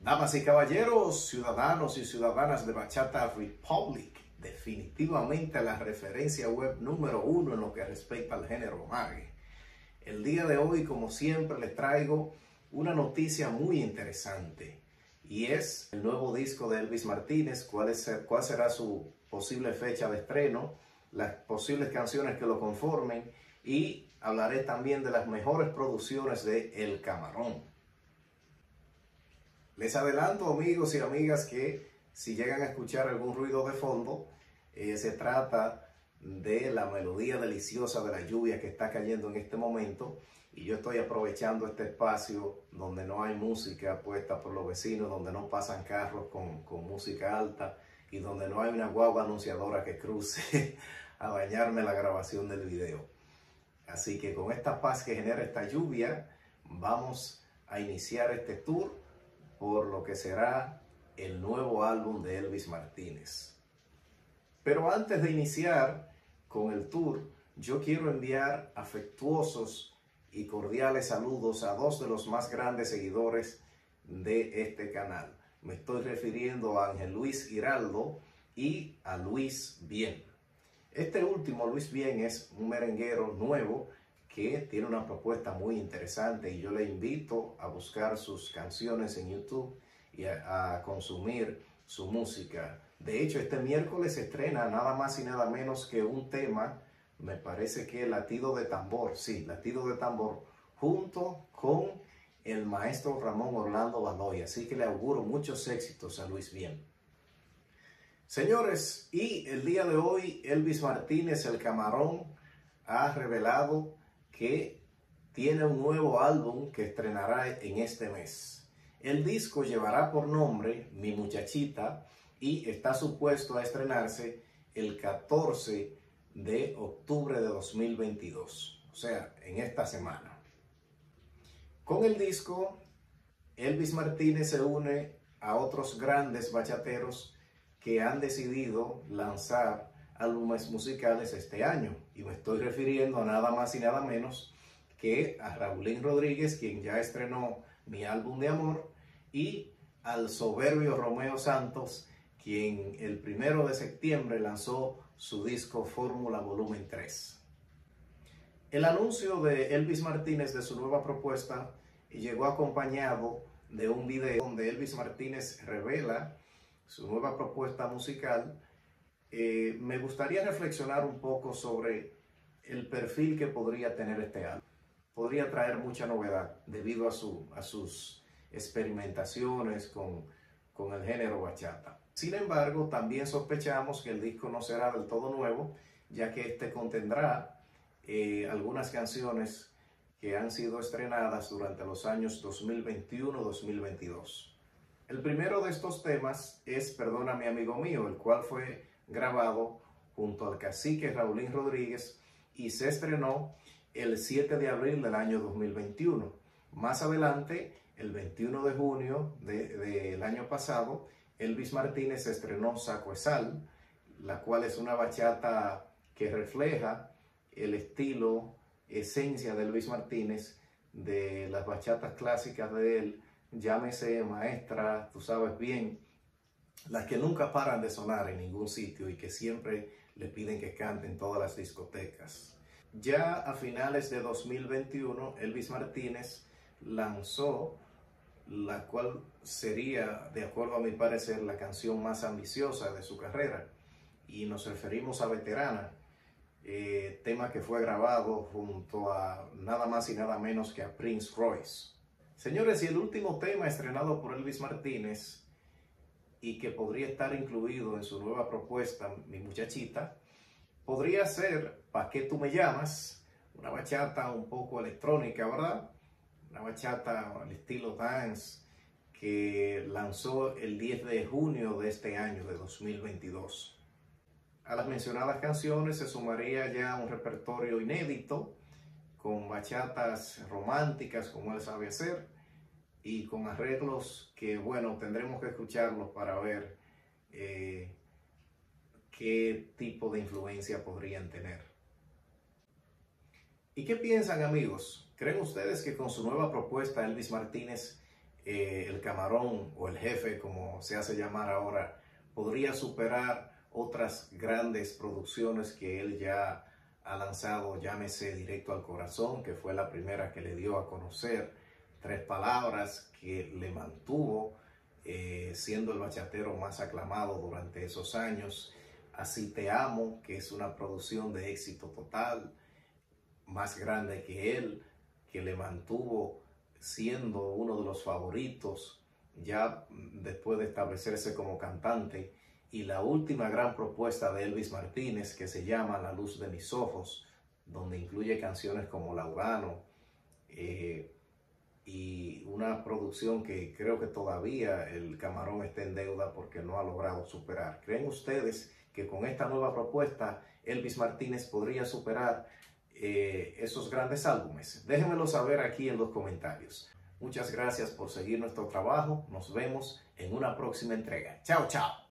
Damas y caballeros, ciudadanos y ciudadanas de Bachata Republic, definitivamente la referencia web número 1 en lo que respecta al género reggae. El día de hoy, como siempre, les traigo una noticia muy interesante y es el nuevo disco de Elvis Martínez, cuál será su posible fecha de estreno, las posibles canciones que lo conformen y hablaré también de las mejores producciones de El Camarón. Les adelanto, amigos y amigas, que si llegan a escuchar algún ruido de fondo, se trata de la melodía deliciosa de la lluvia que está cayendo en este momento, y yo estoy aprovechando este espacio donde no hay música puesta por los vecinos, donde no pasan carros con música alta y donde no hay una guagua anunciadora que cruce a dañarme la grabación del video. Así que con esta paz que genera esta lluvia, vamos a iniciar este tour por lo que será el nuevo álbum de Elvis Martínez. Pero antes de iniciar con el tour, yo quiero enviar afectuosos y cordiales saludos a dos de los más grandes seguidores de este canal. Me estoy refiriendo a Ángel Luis Giraldo y a Luis Bien. Este último, Luis Bien, es un merenguero nuevo que tiene una propuesta muy interesante y yo le invito a buscar sus canciones en YouTube y a consumir su música. De hecho, este miércoles se estrena nada más y nada menos que un tema, me parece que Latido de Tambor, sí, Latido de Tambor, junto con el maestro Ramón Orlando Baloy. Así que le auguro muchos éxitos a Luis Bien. Señores, y el día de hoy Elvis Martínez, El Camarón, ha revelado que tiene un nuevo álbum que estrenará en este mes. El disco llevará por nombre Mi Muchachita y está supuesto a estrenarse el 14 de octubre de 2022, o sea, en esta semana. Con el disco, Elvis Martínez se une a otros grandes bachateros que han decidido lanzar álbumes musicales este año, y me estoy refiriendo a nada más y nada menos que a Raulín Rodríguez, quien ya estrenó Mi Álbum de Amor, y al soberbio Romeo Santos, quien el 1 de septiembre lanzó su disco Fórmula Volumen 3. El anuncio de Elvis Martínez de su nueva propuesta llegó acompañado de un video donde Elvis Martínez revela su nueva propuesta musical. Me gustaría reflexionar un poco sobre el perfil que podría tener este álbum. Podría traer mucha novedad debido a sus experimentaciones con el género bachata. Sin embargo, también sospechamos que el disco no será del todo nuevo, ya que este contendrá algunas canciones que han sido estrenadas durante los años 2021-2022. El primero de estos temas es Perdóname Amigo Mío, el cual fue grabado junto al cacique Raulín Rodríguez y se estrenó el 7 de abril del año 2021. Más adelante, el 21 de junio del año pasado, Elvis Martínez estrenó Saco de Sal, la cual es una bachata que refleja el estilo, esencia de Elvis Martínez, de las bachatas clásicas de él, llámese Maestra, Tú Sabes Bien, las que nunca paran de sonar en ningún sitio y que siempre le piden que cante en todas las discotecas. Ya a finales de 2021, Elvis Martínez lanzó la cual sería, de acuerdo a mi parecer, la canción más ambiciosa de su carrera, y nos referimos a Veterana, tema que fue grabado junto a nada más y nada menos que a Prince Royce. Señores, y el último tema estrenado por Elvis Martínez y que podría estar incluido en su nueva propuesta, Mi Muchachita, podría ser ¿Pa' qué tú me llamas? Una bachata un poco electrónica, ¿verdad? Una bachata al estilo dance que lanzó el 10 de junio de este año, de 2022. A las mencionadas canciones se sumaría ya un repertorio inédito con bachatas románticas como él sabe hacer y con arreglos que, bueno, tendremos que escucharlos para ver qué tipo de influencia podrían tener. ¿Y qué piensan, amigos? ¿Creen ustedes que con su nueva propuesta Elvis Martínez el Camarón o el Jefe, como se hace llamar ahora, podría superar otras grandes producciones que él ya ha lanzado, llámese Directo al Corazón, que fue la primera que le dio a conocer, Tres Palabras, que le mantuvo siendo el bachatero más aclamado durante esos años, Así Te Amo, que es una producción de éxito total, más grande que él, que le mantuvo siendo uno de los favoritos ya después de establecerse como cantante, y la última gran propuesta de Elvis Martínez, que se llama La Luz de Mis Ojos, donde incluye canciones como Laudano, y una producción que creo que todavía el Camarón está en deuda porque no ha logrado superar. ¿Creen ustedes que con esta nueva propuesta Elvis Martínez podría superar esos grandes álbumes? Déjenmelo saber aquí en los comentarios. Muchas gracias por seguir nuestro trabajo. Nos vemos en una próxima entrega. Chao, chao.